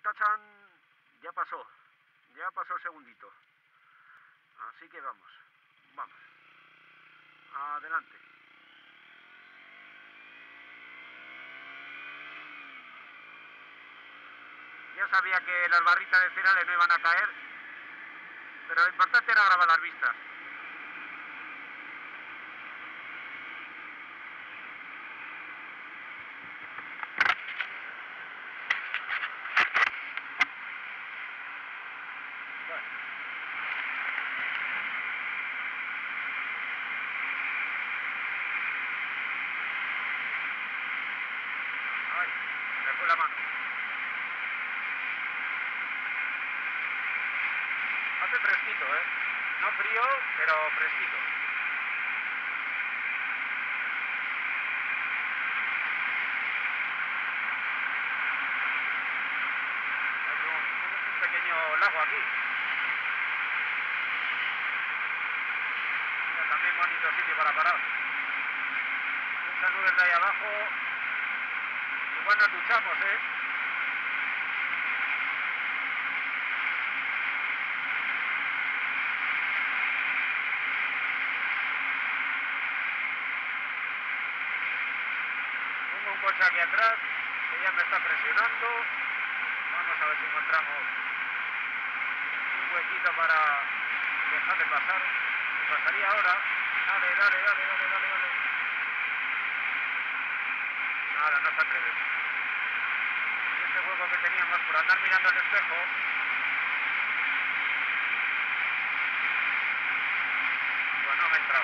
tachan, ya pasó el segundito. Así que vamos, adelante. Ya sabía que las barritas de cereales no iban a caer, pero lo importante era grabar las vistas. Ay, me fue la mano. Hace fresquito, no frío, pero fresquito. Hay un pequeño lago aquí. Mira, también bonito sitio para parar. Esas nubes de ahí abajo. Igual nos duchamos, Pongo un coche aquí atrás, que ya me está presionando. Vamos a ver si encontramos un huequito para dejarle pasar. Pasaría ahora. Dale. Nada, no se atreve. Y este hueco que teníamos por andar mirando el espejo, pues no me entraba.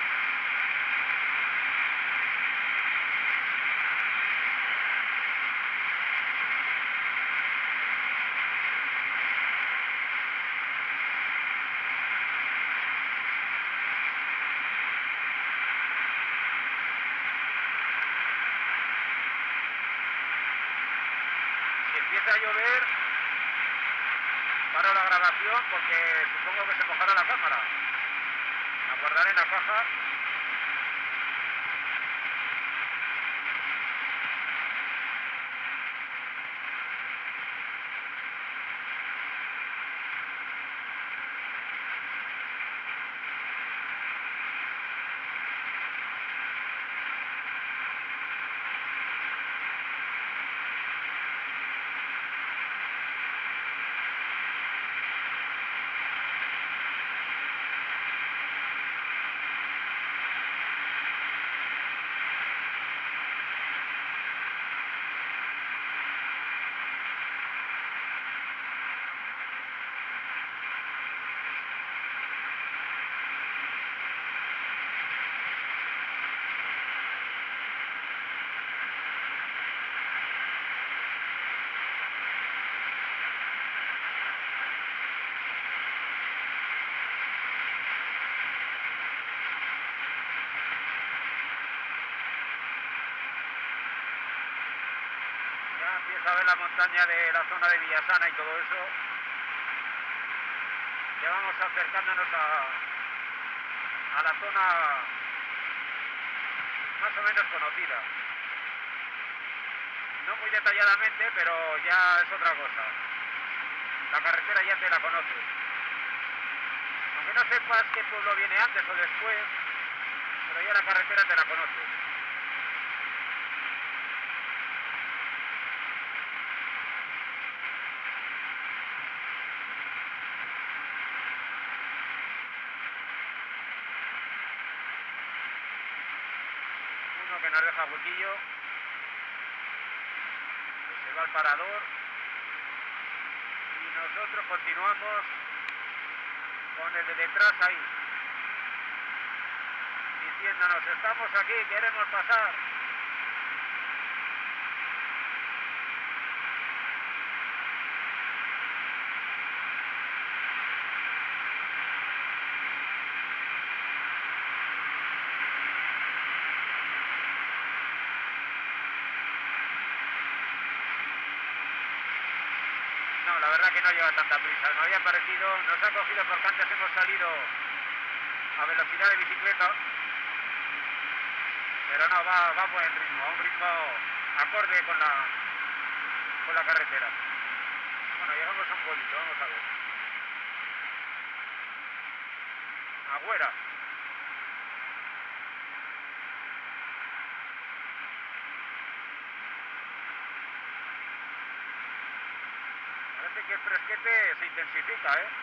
Si empieza a llover, paro la grabación porque supongo que se mojará la cámara. La guardaré en la caja. Ya empieza a ver la montaña de la zona de Villasana y todo eso. Ya vamos acercándonos a la zona más o menos conocida. No muy detalladamente, pero ya es otra cosa. La carretera ya te la conoces. Aunque no sepas qué pueblo viene antes o después, pero ya la carretera te la conoces. Uno que nos deja huequillo, que se va al parador, y nosotros continuamos con el de detrás ahí, diciéndonos: estamos aquí, queremos pasar. No, la verdad que no lleva tanta prisa. Me había parecido, nos ha cogido porque antes hemos salido a velocidad de bicicleta, pero no, va a buen ritmo, a un ritmo acorde con la carretera. Bueno, llegamos a un pueblito, vamos a ver. Agüera. Parece que el fresquete se intensifica, ¿eh?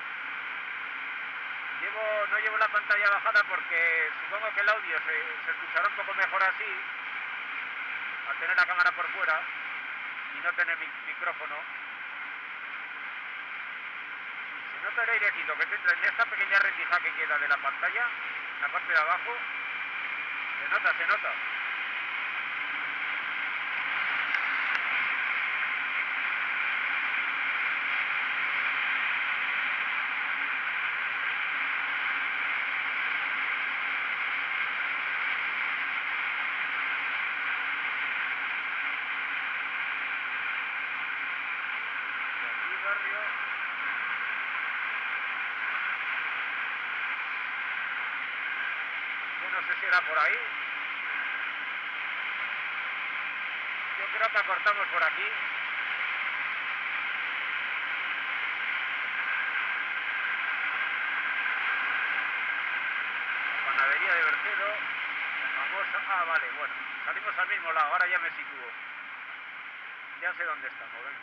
No llevo la pantalla bajada porque supongo que el audio se escuchará un poco mejor así, al tener la cámara por fuera y no tener micrófono. Se nota el airecito que entra en esta pequeña rendija que queda de la pantalla, en la parte de abajo. Se nota, se nota. No sé si era por ahí. Yo creo que cortamos por aquí. La panadería de Bercedo, la famosa. Ah, vale, bueno. Salimos al mismo lado, ahora ya me sitúo. Ya sé dónde estamos, venga.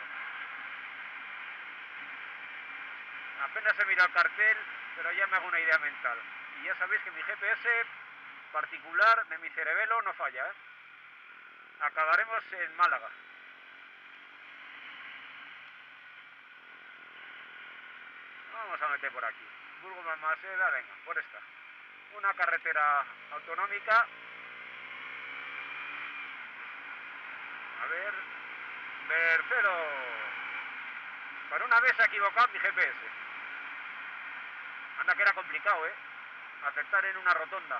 Apenas he mirado el cartel, pero ya me hago una idea mental. Y ya sabéis que mi GPS particular de mi cerebelo no falla, ¿eh? Acabaremos en Málaga. Vamos a meter por aquí. Burgos Balmaseda, venga, por esta. Una carretera autonómica. A ver. Bercedo. Para una vez se ha equivocado mi GPS. Anda que era complicado, ¿eh? Acertar en una rotonda.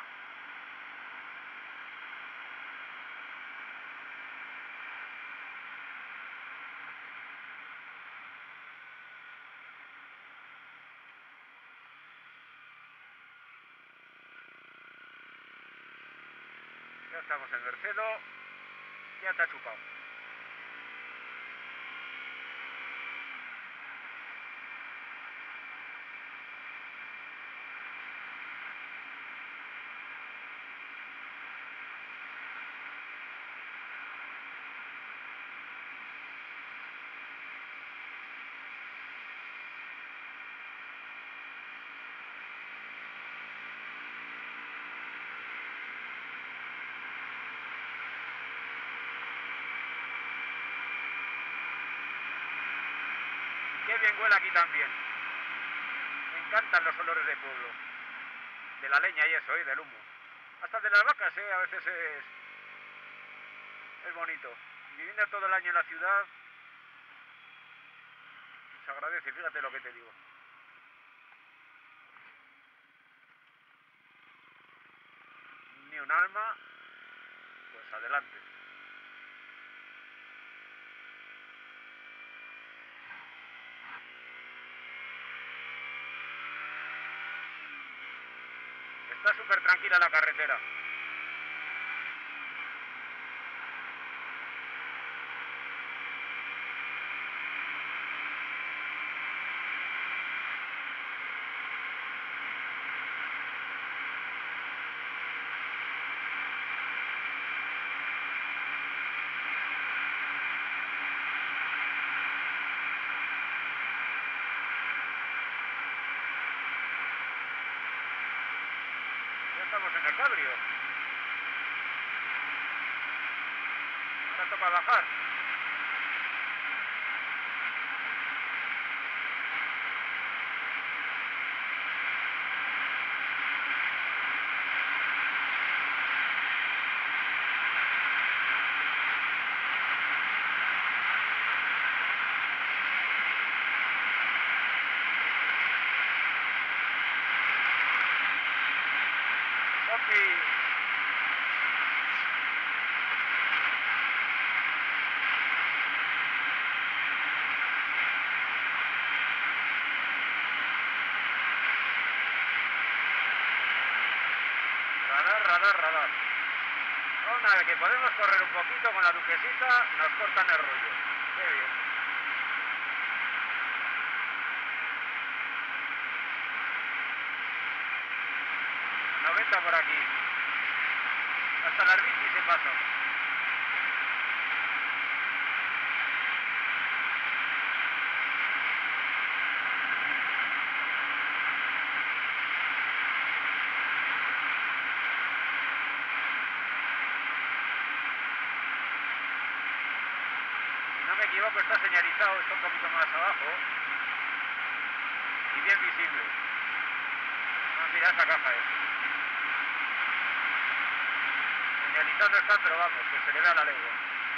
Ya estamos en Bercedo. Ya está chupado. Qué bien huele aquí también. Me encantan los olores de pueblo. De la leña y eso, del humo. Hasta de las vacas, a veces es bonito. Viviendo todo el año en la ciudad, se agradece, fíjate lo que te digo. Ni un alma, pues adelante. Está súper tranquila la carretera. Ya estamos en el Cabrio. Ahora toca bajar. Radar. Una vez que podemos correr un poquito con la duquesita, nos cortan el rollo. Qué bien. gusta por aquí. Hasta las bicis se pasan. Si no me equivoco, está señalizado, está un poquito más abajo y bien visible. Ah, mira, esta caja es. Señalizando está, pero vamos, que se le vea la legua.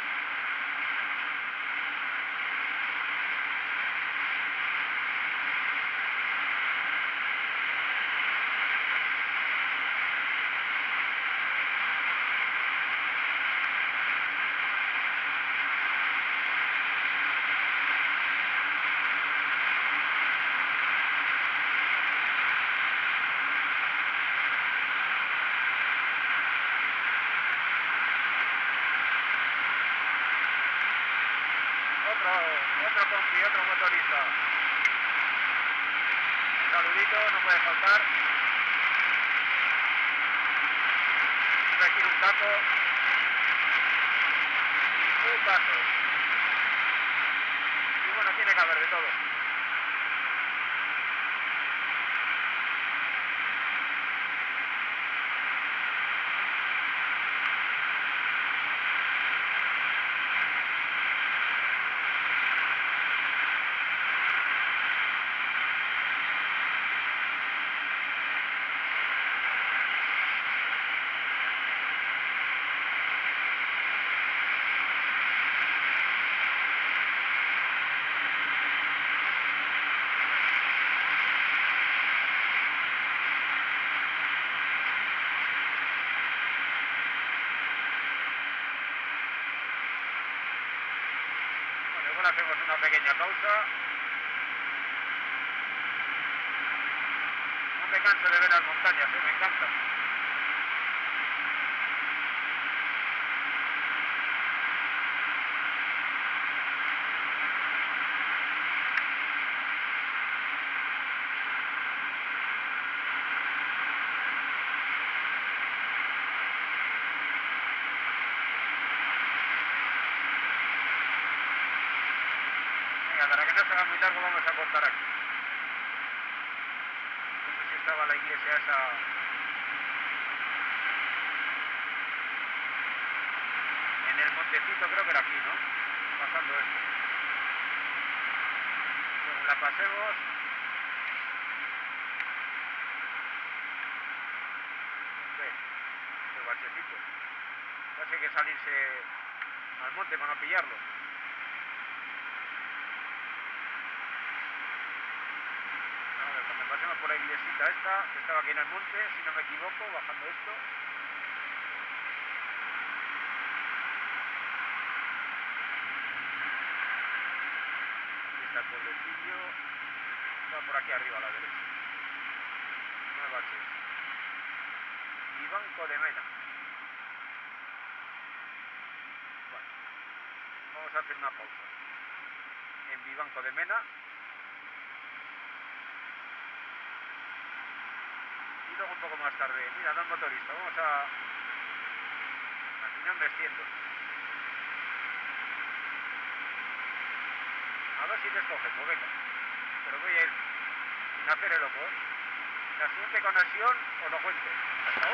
Otro compi, otro motorista. Un saludito, no puede faltar. Aquí un taco y un vaso. Y bueno, tiene que haber de todo. Bueno, hacemos una pequeña pausa. No me canso de ver las montañas, me encantan. Para que no se haga muy largo vamos a cortar aquí. No sé si estaba la iglesia esa. En el montecito, creo que era aquí, ¿no? Pasando esto. Según la pasemos. Este bachecito. Casi hay que salirse al monte para no pillarlo. Cuando pasemos por la iglesita esta, que estaba aquí en el monte, si no me equivoco, bajando esto. Aquí está el pueblecillo. Va por aquí arriba a la derecha. No me baches. Vivanco de Mena. Bueno, vamos a hacer una pausa. En Vivanco de Mena. Y luego un poco más tarde, mira, dos motoristas, vamos a... Aquí no me extiendo. A ver si les cogemos, venga. Pero voy a ir sin hacer el loco, ¿eh? La siguiente conexión os lo cuento. Hasta